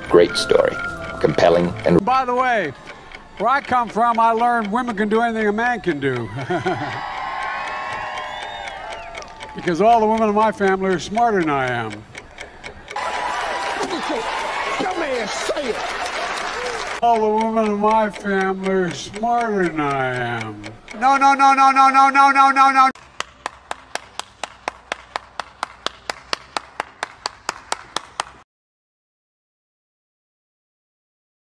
Great story. Compelling and... By the way, where I come from, I learned women can do anything a man can do. Because all the women in my family are smarter than I am. Come here, say it. All the women in my family are smarter than I am. No, no, no, no, no, no, no, no, no, no.